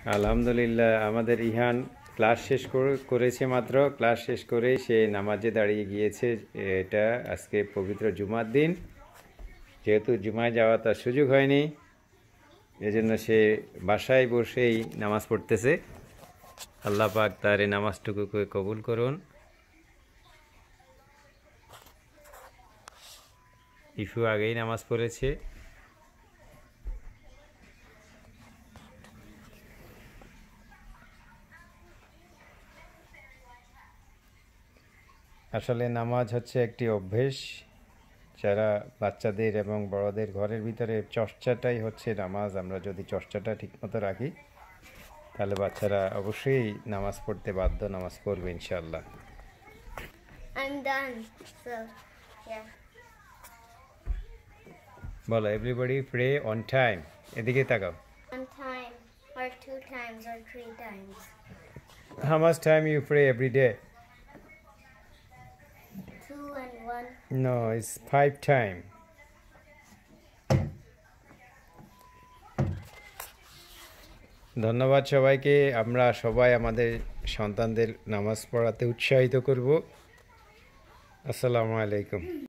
আলহামদুলিল্লাহ আমাদের ইহান ক্লাস শেষ করেছে মাত্র ক্লাস শেষ করেই সে নামাজে দাঁড়িয়ে গিয়েছে। এটা আজকে পবিত্র জুমার দিন, যেহেতু জুমায় যাওয়া তার সুযোগ হয়নি, এজন্য সে বাসায় বসেই নামাজ পড়তেছে। আল্লাহ পাক তার এই নামাজটুকুকে কবুল করুন। ইফু আগেই নামাজ পড়েছে। আসলে নামাজ হচ্ছে একটি অভ্যেস, যারা বাচ্চাদের এবং বড়দের ঘরের ভিতরে চর্চাটাই হচ্ছে নামাজ। আমরা যদি চর্চাটা ঠিকমতো রাখি তাহলে বাচ্চারা অবশ্যই নামাজ পড়তে বাধ্য, নামাজ পড়বে ইনশাআল্লাহ। I'm done. So, yeah. বলো, এভরিবডি প্রে অন টাইম। এদিকে তাকাও। One time, or 2 times, or 3 times. How much time you pray every day? 2 and 1. No, it's 5 time. ধন্যবাদ সবাইকে। আমরা সবাই আমাদের সন্তানদের নামাজ পড়াতে উৎসাহিত করব। আসসালামু আলাইকুম।